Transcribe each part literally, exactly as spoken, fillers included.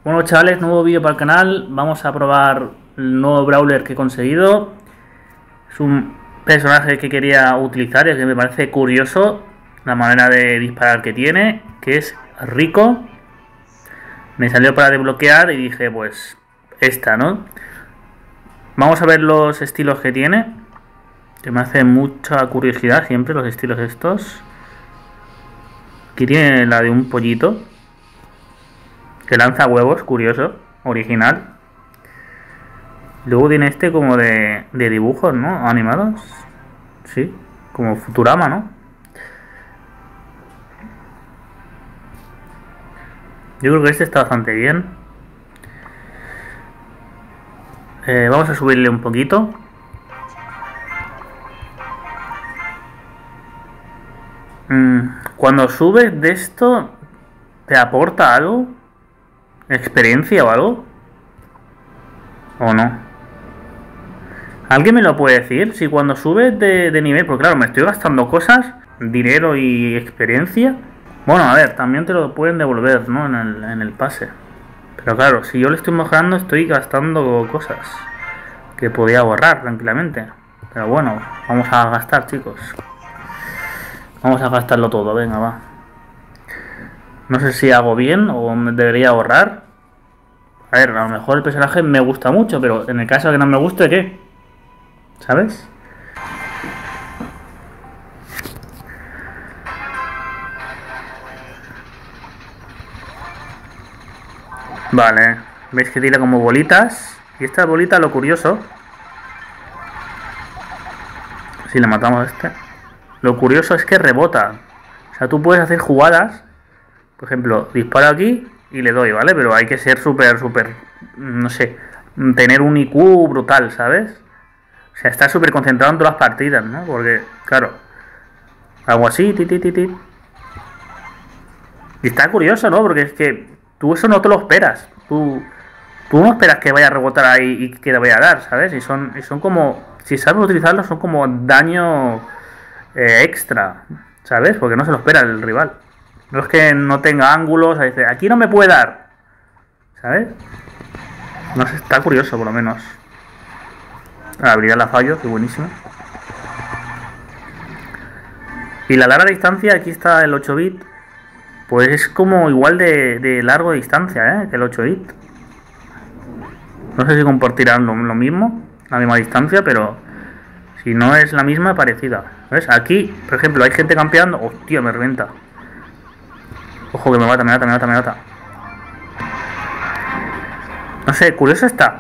Bueno, chavales, nuevo vídeo para el canal. Vamos a probar el nuevo brawler que he conseguido. Es un personaje que quería utilizar y que me parece curioso la manera de disparar que tiene, que es Rico. Me salió para desbloquear y dije, pues esta, ¿no? Vamos a ver los estilos que tiene, que me hace mucha curiosidad siempre los estilos estos. Aquí tiene la de un pollito que lanza huevos, curioso, original. Luego tiene este como de, de dibujos, ¿no? Animados. Sí, como Futurama, ¿no? Yo creo que este está bastante bien. Eh, vamos a subirle un poquito. Mm, cuando subes de esto, ¿te aporta algo? ¿Experiencia o algo? ¿O no? ¿Alguien me lo puede decir? Si cuando subes de, de nivel, porque claro, me estoy gastando cosas, dinero y experiencia. Bueno, a ver, también te lo pueden devolver, ¿no? En el, en el pase. Pero claro, si yo le estoy mejorando, estoy gastando cosas que podía ahorrar tranquilamente. Pero bueno, vamos a gastar, chicos. Vamos a gastarlo todo, venga, va. No sé si hago bien o me debería ahorrar. A ver, a lo mejor el personaje me gusta mucho, pero en el caso de que no me guste, ¿qué? ¿Sabes? Vale, veis que tira como bolitas. Y esta bolita, lo curioso, si le matamos a este, lo curioso es que rebota. O sea, tú puedes hacer jugadas. Por ejemplo, disparo aquí y le doy, ¿vale? Pero hay que ser súper, súper, no sé, tener un I Q brutal, ¿sabes? O sea, estar súper concentrado en todas las partidas, ¿no? Porque, claro, algo así, ti, ti, ti, ti. Y está curioso, ¿no? Porque es que tú eso no te lo esperas. Tú, tú no esperas que vaya a rebotar ahí y que te vaya a dar, ¿sabes? Y son, y son como, si sabes utilizarlo, son como daño eh, extra, ¿sabes? Porque no se lo espera el rival. No es que no tenga ángulos, dice, aquí no me puede dar, ¿sabes? No sé, está curioso por lo menos. La habilidad la fallo, que buenísimo. Y la larga distancia, aquí está el ocho bit. Pues es como igual de, de largo de distancia, ¿eh? Que el ocho bit. No sé si compartirán lo, lo mismo, la misma distancia, pero si no es la misma, parecida. ¿Ves? Aquí, por ejemplo, hay gente campeando. Hostia, me revienta. Ojo que me mata, me mata, me mata, me mata. No sé, curioso está.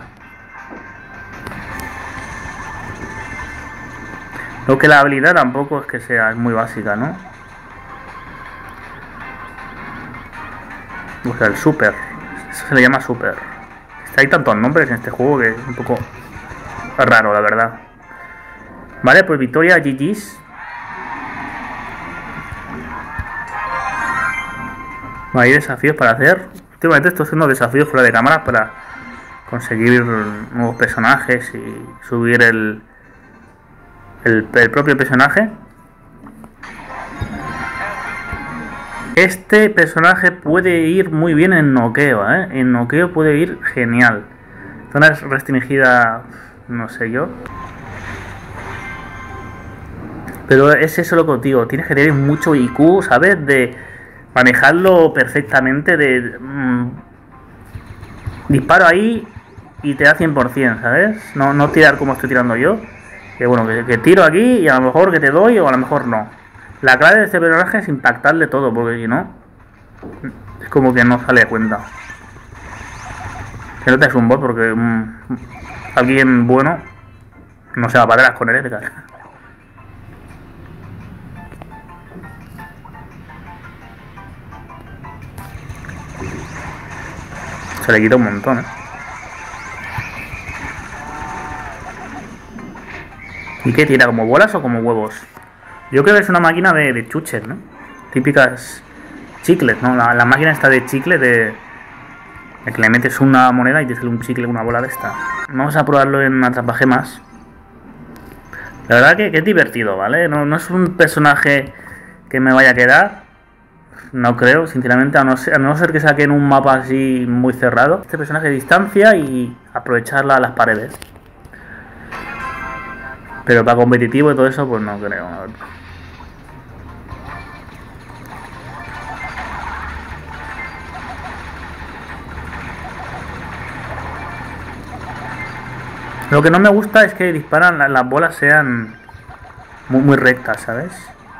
Lo que la habilidad tampoco es que sea muy básica, ¿no? O sea, el super. Eso se le llama super. Hay tantos nombres en este juego que es un poco raro, la verdad. Vale, pues victoria, G G's. Hay desafíos para hacer. Últimamente estoy haciendo desafíos fuera de cámara para conseguir nuevos personajes y subir el, el, el propio personaje. Este personaje puede ir muy bien en noqueo, ¿eh? En noqueo puede ir genial. Zona restringida, no sé yo. Pero es eso lo que os digo, tienes que tener mucho I Q, ¿sabes? De manejarlo perfectamente, de mmm, disparo ahí y te da cien por cien, ¿sabes? No, no tirar como estoy tirando yo. Que bueno, que, que tiro aquí y a lo mejor que te doy o a lo mejor no. La clave de este personaje es impactarle todo, porque si no, es como que no sale de cuenta. Que no te es un bot, porque um, alguien bueno no se va para atrás con el Edgar. Se le quita un montón, ¿eh? ¿Y qué tira? ¿Como bolas o como huevos? Yo creo que es una máquina de, de chuches, ¿no? Típicas chicles, ¿no? La, la máquina está de chicle, de, de que le metes una moneda y te sale un chicle, una bola de esta. Vamos a probarlo en atrapagemas. La verdad que, que es divertido, ¿vale? No, no es un personaje que me vaya a quedar. no creo, sinceramente, a no, ser, a no ser que saquen un mapa así muy cerrado. Este personaje de distancia y aprovecharla a las paredes. Pero para competitivo y todo eso, pues no creo, la verdad. Lo que no me gusta es que disparan, las, las bolas sean muy, muy rectas, ¿sabes?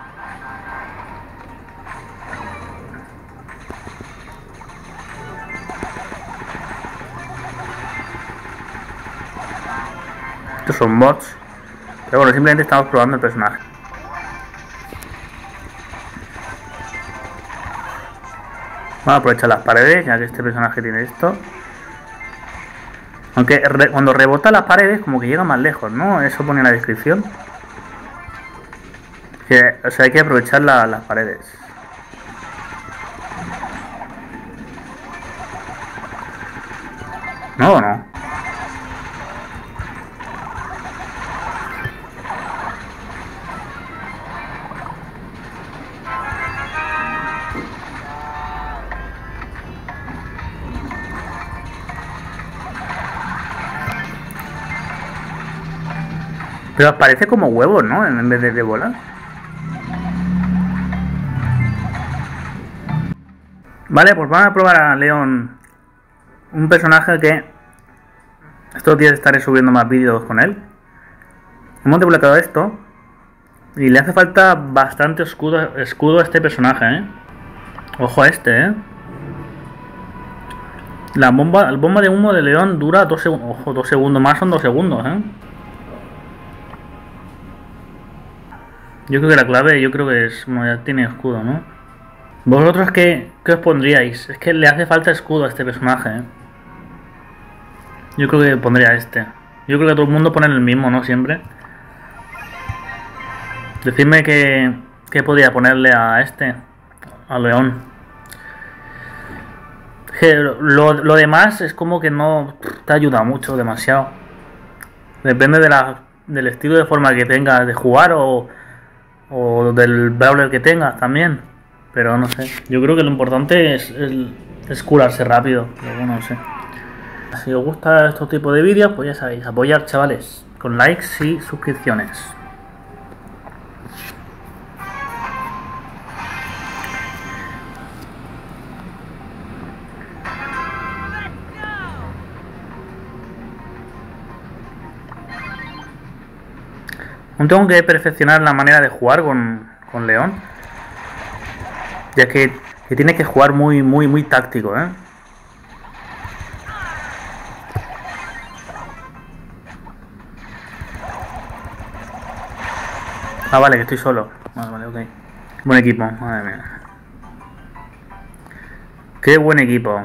Estos son bots. Pero bueno, simplemente estamos probando el personaje. Vamos a aprovechar las paredes, ya que este personaje tiene esto. Aunque re, cuando rebota las paredes, como que llega más lejos, ¿no? Eso pone en la descripción. Que, o sea, hay que aprovechar la, las paredes. ¿No o no? Pero parece como huevos, ¿no? En vez de, de bolas. Vale, pues vamos a probar a Leon. Un personaje que estos días estaré subiendo más vídeos con él. Hemos desbloqueado esto. Y le hace falta bastante escudo, escudo a este personaje, ¿eh? Ojo a este, ¿eh? La bomba, la bomba de humo de Leon dura dos segundos. Ojo, dos segundos más son dos segundos, ¿eh? Yo creo que la clave, yo creo que es, como ya tiene escudo, ¿no? ¿Vosotros qué, qué os pondríais? Es que le hace falta escudo a este personaje, ¿eh? Yo creo que pondría este. Yo creo que todo el mundo pone el mismo, ¿no? Siempre. Decidme que, que podría ponerle a este, a León. Que lo, lo demás es como que no te ayuda mucho, demasiado. Depende de la, del estilo de forma que tengas de jugar o... o del brawler que tengas también, pero no sé, yo creo que lo importante es, es, es curarse rápido, pero bueno, no sé. Si os gusta este tipo de vídeos, pues ya sabéis, apoyar, chavales, con likes y suscripciones. Aún tengo que perfeccionar la manera de jugar con, con León, ya que, que tiene que jugar muy, muy, muy táctico, ¿eh? Ah, vale, que estoy solo. Vale, vale, ok. Buen equipo, madre mía. Qué buen equipo.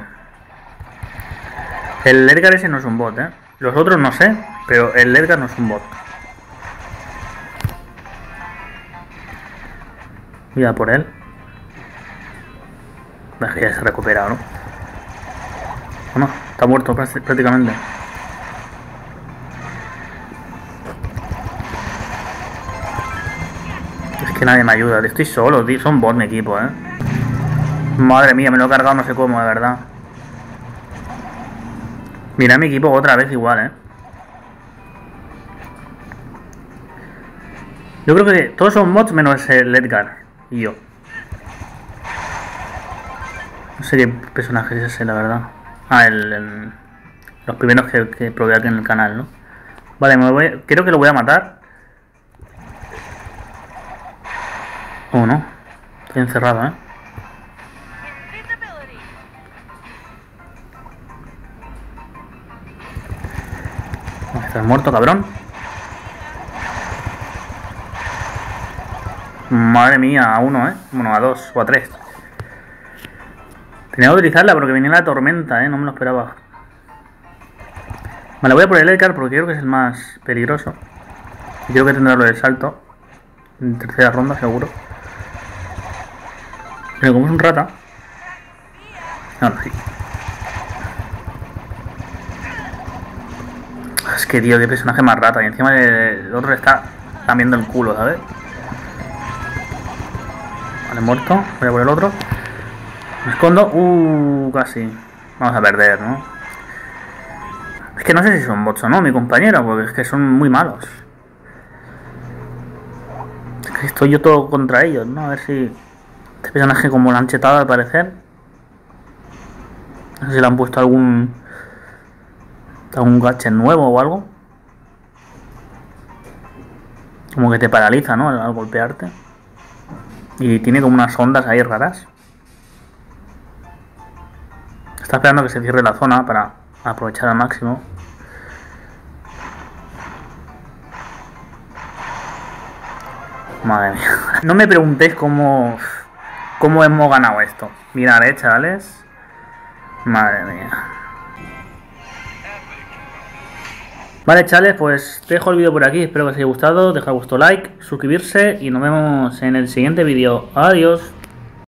El Edgar ese no es un bot, ¿eh? Los otros no sé, pero el Edgar no es un bot. Voy a por él. Es que ya se ha recuperado, ¿no? ¿O no? Está muerto prácticamente. Es que nadie me ayuda. Estoy solo, tío. Son bots mi equipo, ¿eh? Madre mía, me lo he cargado no sé cómo, de verdad. Mira mi equipo otra vez igual, ¿eh? Yo creo que todos son bots menos el Edgar y yo. No sé qué personaje es ese, la verdad. Ah, el, el los primeros que, que probé aquí en el canal, ¿no? Vale, me voy, creo que lo voy a matar. Oh, no. Estoy encerrado, ¿eh? Estás muerto, cabrón. Madre mía, a uno, ¿eh? Bueno, a dos o a tres. Tenía que utilizarla porque venía la tormenta, ¿eh? No me lo esperaba. Vale, voy a por el Edgar porque creo que es el más peligroso. Y creo que tendrá lo del salto. En tercera ronda, seguro. Pero como es un rata. Ahora sí. Es que, tío, qué personaje más rata. Y encima el otro le está lamiendo el culo, ¿sabes? Vale, muerto. Voy a por el otro. Me escondo. Uh, casi. Vamos a perder, ¿no? Es que no sé si son bots o no, mi compañero, porque es que son muy malos. Es que estoy yo todo contra ellos, ¿no? A ver si... Este personaje como la han chetado al parecer. No sé si le han puesto algún... algún gadget nuevo o algo. Como que te paraliza, ¿no? Al golpearte. Y tiene como unas ondas ahí raras. Está esperando que se cierre la zona para aprovechar al máximo. Madre mía. No me preguntéis cómo... cómo hemos ganado esto. Mirad, eh, chavales. Madre mía. Vale, chavales, pues dejo el vídeo por aquí. Espero que os haya gustado. Dejad vuestro like, suscribirse y nos vemos en el siguiente vídeo. Adiós.